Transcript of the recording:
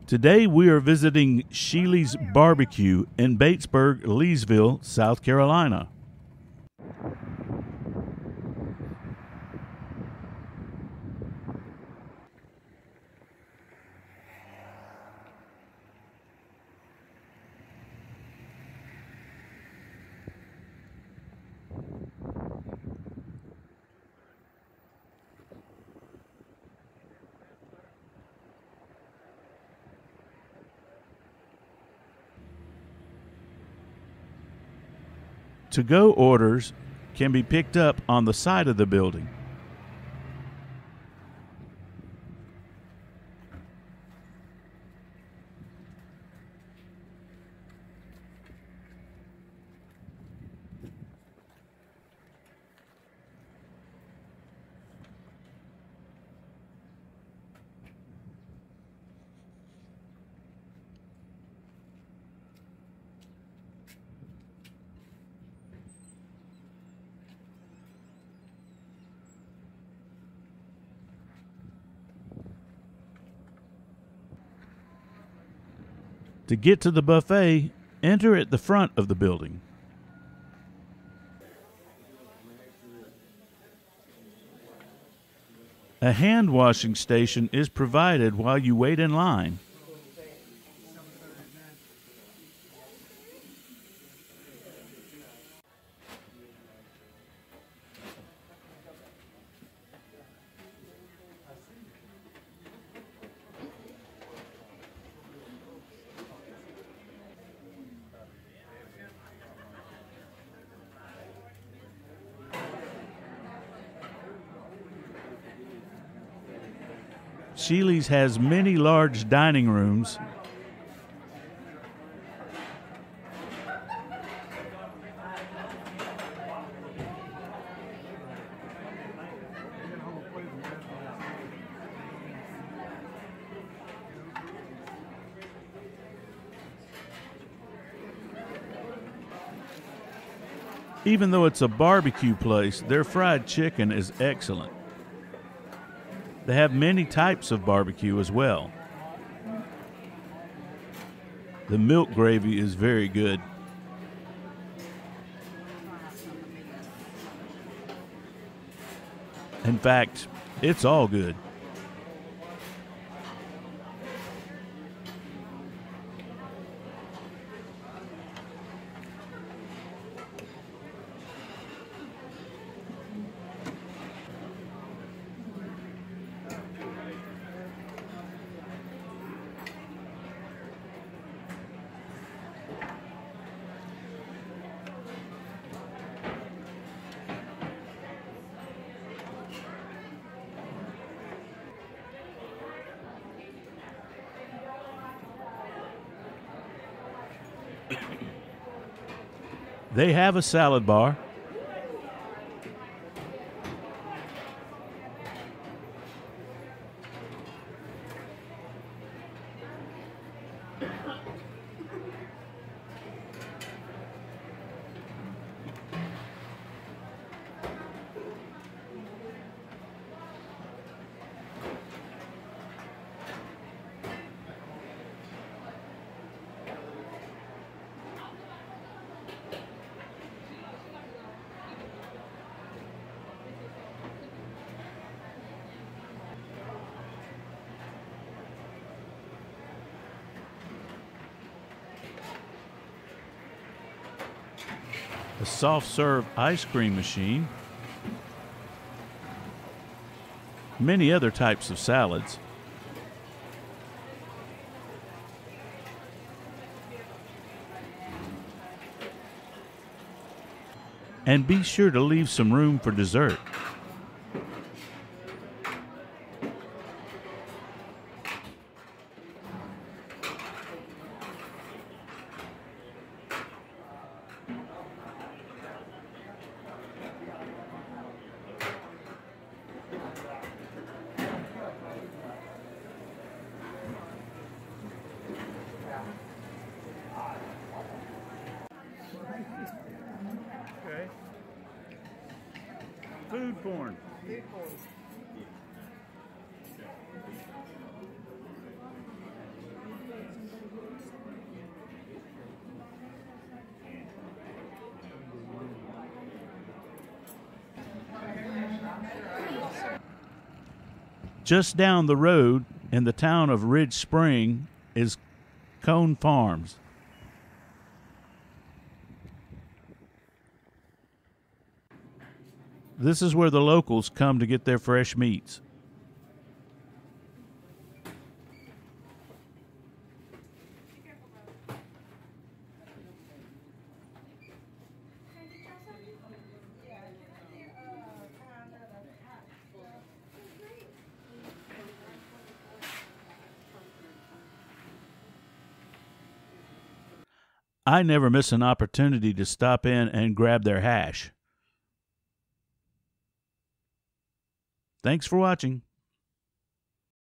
Today we are visiting Shealy's Barbecue in Batesburg-Leesville, South Carolina. To-go orders can be picked up on the side of the building. To get to the buffet, enter at the front of the building. A hand washing station is provided while you wait in line. Shealy's has many large dining rooms . Even though it's a barbecue place, their fried chicken is excellent. They have many types of barbecue as well. The milk gravy is very good. In fact, it's all good. They have a salad bar. A soft-serve ice cream machine, many other types of salads, and be sure to leave some room for dessert. Okay. Food porn. Just down the road in the town of Ridge Spring is Cone Farms. This is where the locals come to get their fresh meats. I never miss an opportunity to stop in and grab their hash. Thanks for watching.